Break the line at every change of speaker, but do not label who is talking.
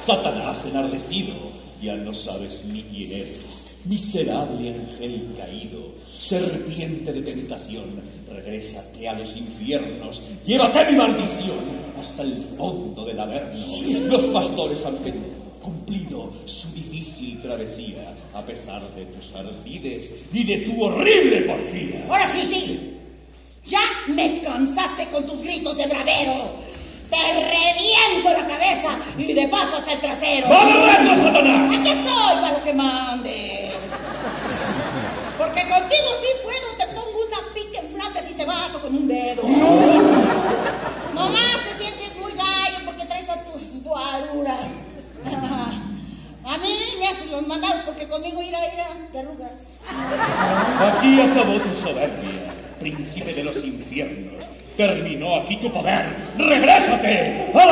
Satanás enardecido, ya no sabes ni quién eres. Miserable ángel caído, serpiente de tentación, regrésate a los infiernos, llévate mi maldición hasta el fondo del averno. Los pastores han cumplido su difícil travesía, a pesar de tus ardides y de tu horrible porfía.
Ahora sí, ya me cansaste con tus gritos de bravero. Te reviento la cabeza y de paso hasta el trasero.
¡Vamos, Satanás!
Aquí estoy para lo que mandes. Porque contigo sí puedo, te pongo una pica en flates y te bato con un dedo. Nomás te sientes muy gallo porque traes a tus guaruras. A mí me hacen los mandados porque conmigo ira, te arrugas.
Aquí acabó tu soberbia, príncipe de los infiernos. Terminó aquí tu poder. ¡Regrésate a